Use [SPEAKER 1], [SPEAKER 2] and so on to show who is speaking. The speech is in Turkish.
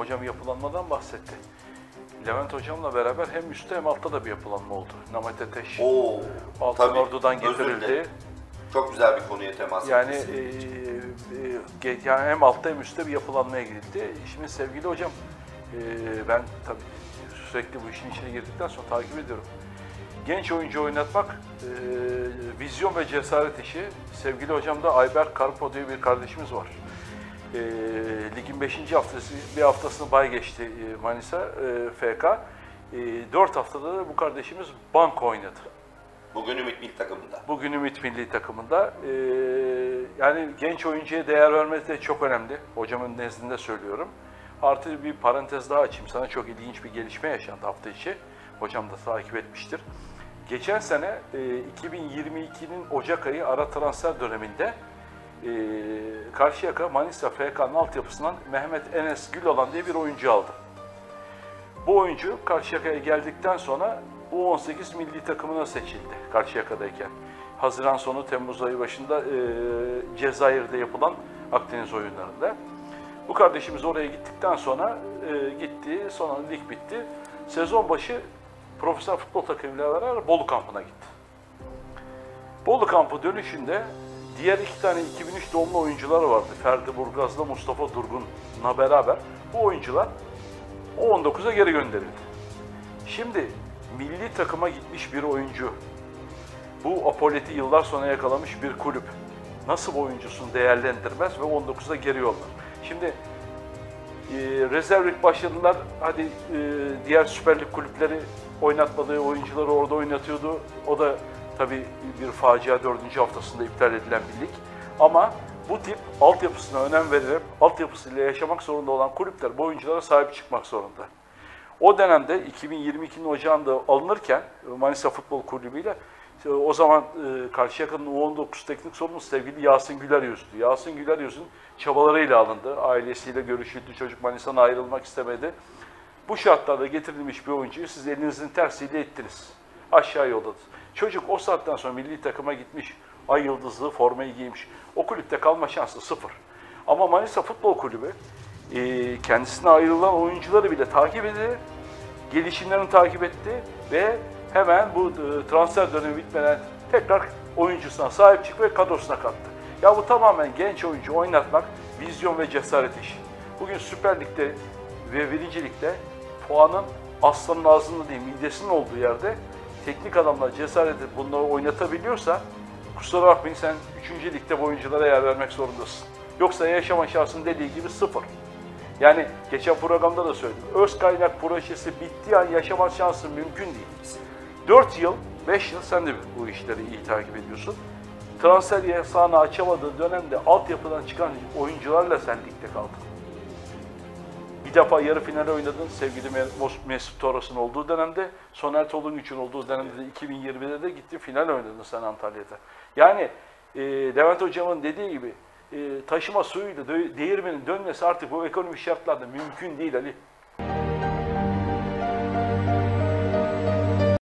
[SPEAKER 1] hocam yapılanmadan bahsetti. Levent hocamla beraber hem üstte hem altta da bir yapılanma oldu. Namet Ateş Altın Ordu'dan getirildi.
[SPEAKER 2] Çok güzel bir konuya temas
[SPEAKER 1] yani
[SPEAKER 2] ettiniz.
[SPEAKER 1] yani hem altta hem üstte bir yapılanmaya gidildi. Şimdi sevgili hocam, ben tabii sürekli bu işin içine girdikten sonra takip ediyorum. Genç oyuncu oynatmak vizyon ve cesaret işi. Sevgili hocam da Ayberk Karpo diye bir kardeşimiz var. Ligin 5. haftası, bir haftasını bay geçti Manisa FK. 4 haftada da bu kardeşimiz banko oynadı.
[SPEAKER 2] Bugün Ümit Milli takımında.
[SPEAKER 1] Bugün Ümit Milli takımında. Yani genç oyuncuya değer vermesi de çok önemli. Hocamın nezdinde söylüyorum. Artı bir parantez daha açayım sana. Çok ilginç bir gelişme yaşandı hafta içi. Hocam da takip etmiştir. Geçen sene 2022'nin Ocak ayı ara transfer döneminde Karşıyaka Manisa FK'nın altyapısından Mehmet Enes Güloğlan diye bir oyuncu aldı. Bu oyuncu Karşıyaka'ya geldikten sonra U18 milli takımına seçildi Karşıyaka'dayken. Haziran sonu Temmuz ayı başında Cezayir'de yapılan Akdeniz oyunlarında. Bu kardeşimiz oraya gittikten sonra gitti, sonra lig bitti. Sezon başı profesyonel futbol takımıyla beraber Bolu kampına gitti. Bolu kampı dönüşünde diğer 2 tane 2003 doğumlu oyuncular vardı. Ferdi Burgaz'la Mustafa Durgun'la beraber bu oyuncular U19'a geri gönderildi. Şimdi milli takıma gitmiş bir oyuncu, bu apoleti yıllar sonra yakalamış bir kulüp nasıl bu oyuncusunu değerlendirmez ve 19'a geri yollar. Şimdi rezerv lig başladılar, hadi diğer Süper Lig kulüpleri oynatmadığı oyuncuları orada oynatıyordu. O da tabii bir facia 4. haftasında iptal edilen bir lig. Ama bu tip altyapısına önem vererek altyapısıyla yaşamak zorunda olan kulüpler bu oyunculara sahip çıkmak zorunda. O dönemde 2022'nin Ocağı'nda alınırken Manisa Futbol Kulübü ile o zaman Karşıyaka'nın U19 teknik sorumlusu sevgili Yasin Güleryüz'dü. Yasin Güleryüz'ün çabalarıyla alındı. Ailesiyle görüşüldü. Çocuk Manisa'dan ayrılmak istemedi. Bu şartlarda getirilmiş bir oyuncuyu siz elinizin tersiyle ittiniz. Aşağı yolladınız. Çocuk o saatten sonra milli takıma gitmiş. Ay yıldızlı formayı giymiş. O kulüpte kalma şansı 0. Ama Manisa Futbol Kulübü kendisine ayrılan oyuncuları bile takip etti. Gelişimlerini takip etti ve hemen bu transfer dönemi bitmeden tekrar oyuncusuna sahip çıktı ve kadrosuna kattı. Ya bu tamamen genç oyuncu oynatmak, vizyon ve cesaret işi. Bugün Süper Lig'de ve 1. Lig'de puanın aslanın ağzında değil, midesinin olduğu yerde teknik adamlar cesaret edip bunları oynatabiliyorsa kusura bakmayın, sen 3. Lig'de bu oyunculara yer vermek zorundasın. Yoksa yaşama şansın dediği gibi 0. Yani geçen programda da söyledim. Öz kaynak projesi bittiği an yaşama şansın mümkün değil. 4 yıl, 5 yıl sen de bu işleri iyi takip ediyorsun. Transfer yasağını açamadığı dönemde altyapıdan çıkan oyuncularla sen ligde kaldın. Bir defa yarı finale oynadın sevgili Mesut Toros'un olduğu dönemde, Soner Tolunguç'un olduğu dönemde de 2020'de de gitti final oynadın sen Antalya'da. Yani Levent Hocam'ın dediği gibi taşıma suyuyla değirmenin dönmesi artık bu ekonomik şartlarda mümkün değil Ali.